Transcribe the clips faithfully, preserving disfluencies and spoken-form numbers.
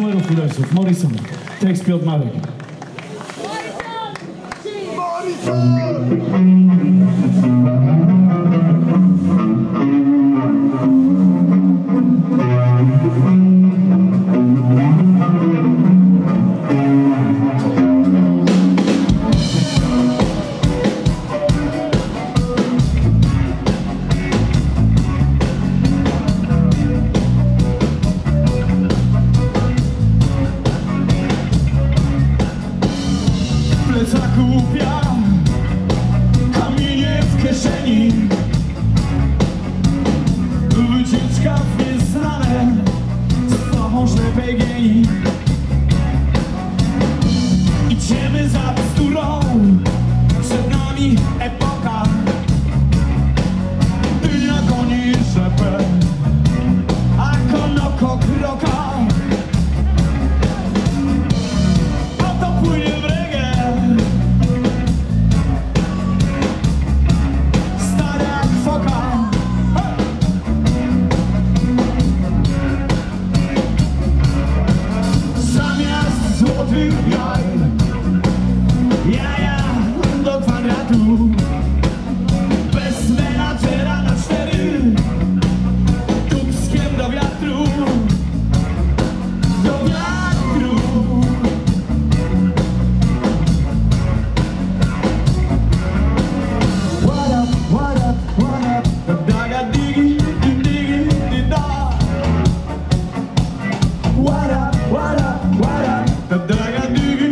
numerów Pudelsów. Morrison. Tekst Piotr Marek. Zakupia kamienie w kieszeni, wycieczka w nieznane z tobą ślepej gieni. Idziemy za bzdurą, przed nami epoka, ty na koni rzepę, a konoko kroka. Jaja do kwadratu, bez menadżera na cztery, dubskiem do wiatru, do wiatru. What up, what up, what up, daga digi, digi, di da. What up, what up, what up, daga digi.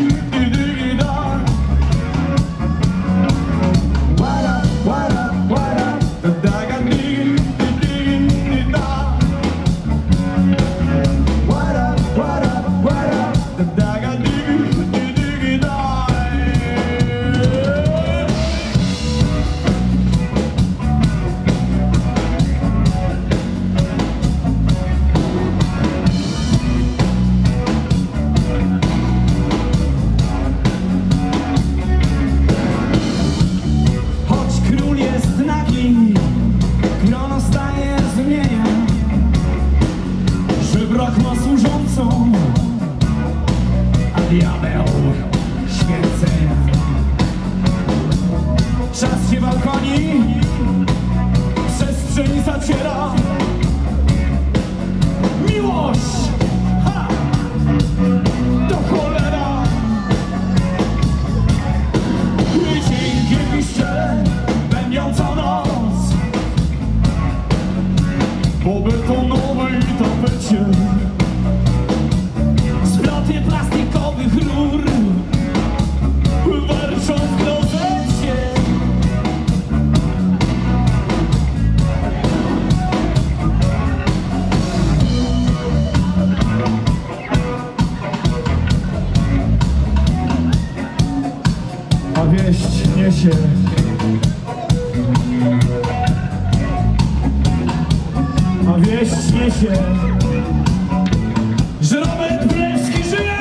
Brak ma służącą, a diabeł święcenia. Czas się balkoni, przestrzeń zaciera. Miłość, ha, to cholera. Dzięki piszcze, będącą noc, po betonowej tapecie. Sploty plastikowych rur warczą w klozecie. A wieść niesie A wieść niesie, że Robert Pudelsi żyje!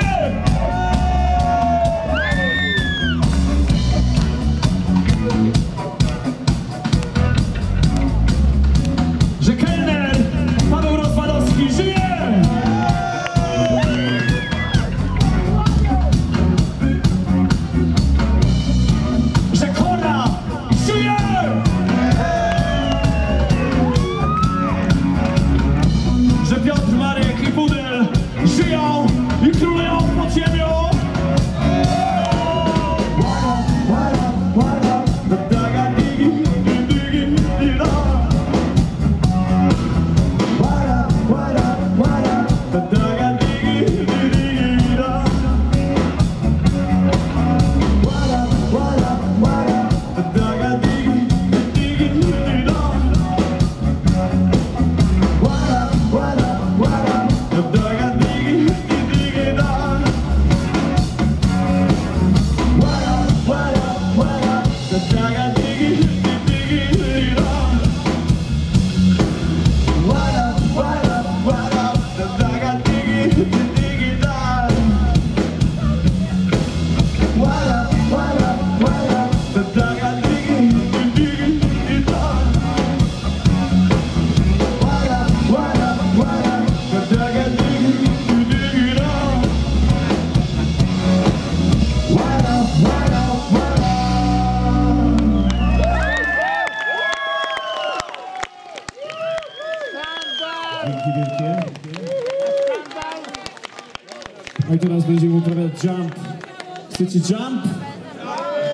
Że kelner Paweł Rozwadowski żyje! Że Kora żyje! Że Piotr Dzięki wielkie. No i teraz będziemy uprawiać jump. Chcecie jump?